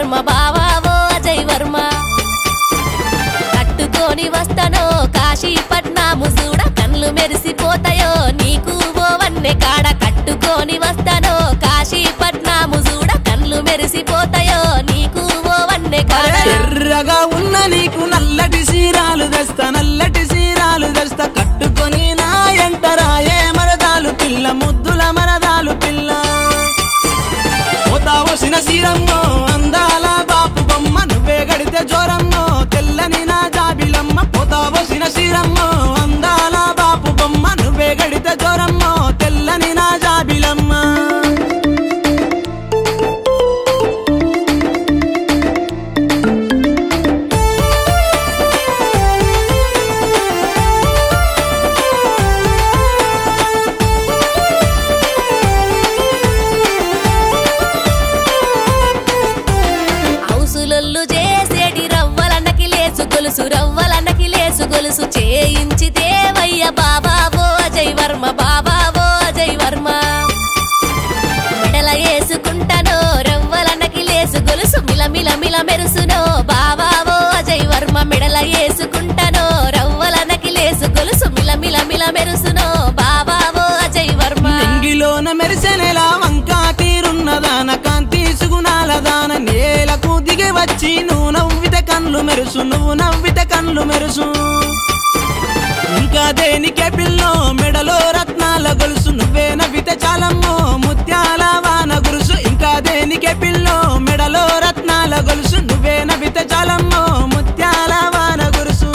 వర్మ బావా ఓ అజయ్ వర్మ కట్టుకొని వస్తానో కాశీపట్నము చూడ కళ్ళు మెరిసిపోతాయో నీకు ఓ వన్నె కాడ కట్టుకొని వస్తానో కాశీపట్నము చూడ కళ్ళు మెరిసిపోతాయో నీకు ఓ వన్నె కాడ ఎర్రగా ఉన్న నీకు నల్లటి సీరాలు దస్తా కట్టుకొని నా ఎంటరాయే మరదాలు పిల్ల ముద్దుల మరదాలు పిల్ల పోతావసిన సీరమ్మో అందాల బాపు బొమ్మ నువ్వే గడితే జోరమ్మో తెల్లని నా జాబిలమ్మ పోతావసిన సీరమ్మో అందాల బాపు బొమ్మ నువ్వే గడితే జోరమ్మో తెల్లని నా జాబిలమ్మ రవ్వలన్నకి లేసు గొలుసు చేయించితేవయ్య బాబా ఓ అజయ్ వర్మ బాబా ఓ అజయ్ వర్మ మెడల వేసుకుంటానో రవ్వలన్నకి లేసు గొలుసు మిలమిల మెరుసునో బాబా ఓ అజయ్ వర్మ మెడల వేసుకుంటానో రవ్వలన్నకి లేసు గొలుసు మిలమిల మెరుసునో బాబా ఓ అజయ్ వర్మ ఇంగిలోన మెరిసెనెలా వంకా తీరున్నదాన కాంతి సుగుణాల దాన నేలకు దిగి వచ్చి నువ్వు నవ్వితే కన్లు మెరుసు ఇంకా దేనికే పిల్లో మెడలో రత్నాల గొలుసు నువ్వే నవ్వితే చాలమ్మో ముత్యాల వాన గురుసు ఇంకా దేనికే పిల్లో మెడలో రత్నాల గొలుసు నువ్వే నవ్వితే చాలమ్మో ముత్యాల వాన గురుసు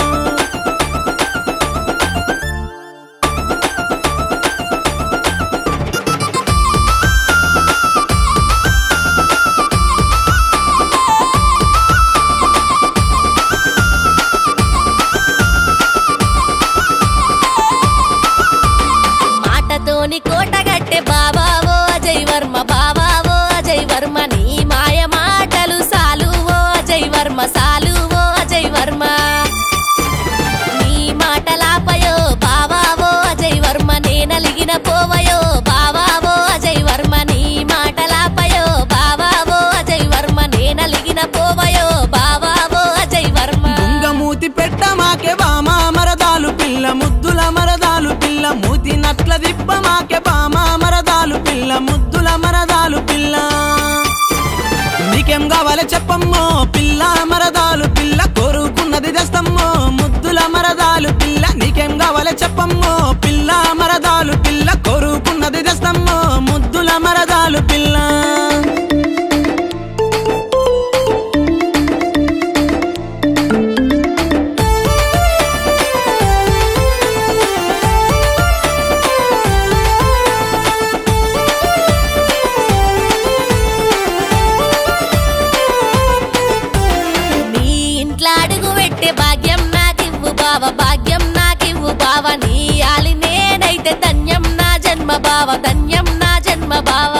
కోటగట్టె బాబా ఓ అజయ్ వర్మ బాబా ఓ అజయ్ వర్మ నీ మాయ మాటలు సాలు ఓ అజయ్ వర్మ సాలు ఓ అజయ్ వర్మ నీ మాటలాపయో బాబా ఓ అజయ్ వర్మ నేనలిగిన పోవయో బాబా ఓ అజయ్ వర్మ నీ మాటలాపయో బాబా ఓ అజయ్ వర్మ నేనలిగిన పోవయో బాబా ఓ అజయ్ వర్మ మూతి పెట్ట మాకే బామా మరదాలు పిల్ల ముద్దుల మరదాలు పిల్ల మూతి నట్ల దిప్ప మాకే బామా మరదాలు పిల్ల ముద్దుల మరదాలు పిల్ల నీకేం కావాలి చెప్పమ్మో పిల్ల మరదాలు పిల్ల కోరుకున్నది తెస్తమ్మో ముద్దుల మరదాలు పిల్ల నీకేం కావాలి చెప్పమ్మో పిల్ల మరదాలు పిల్ల కోరుకున్నది తెస్తమ్మో ముద్దుల మరదాలు పిల్ల భాగ్యం నాకివ్వు బావ నీ ఆలి నేనైతే ధన్యం నా జన్మ బావ ధన్యం నా జన్మ బావ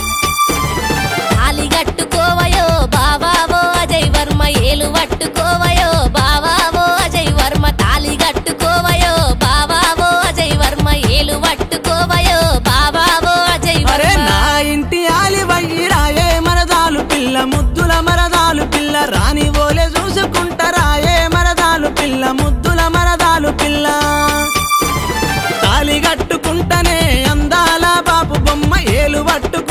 ఆలి గట్టుకోవయో బావా ఓ అజయ్ వర్మ ఏలు పట్టుకోవయో బావా ఓ అజయ్ వర్మ తాలి గట్టుకోవయో బావా ఓ అజయ్ వర్మ ఏలు పట్టుకోవయో బావా ఓ అజయ్ వర్మ నా ఇంటి ఆలి వయ్యిరాయే మరదాలు పిల్ల ముద్దుల మరదాలు పిల్ల రాని ఓలే చూసుకుంటారాయే మరదాలు పిల్ల ముద్దుల మరదాలు పిల్ల తాలి కట్టుకుంటనే అందాల బాపు బొమ్మ ఏలు పట్టు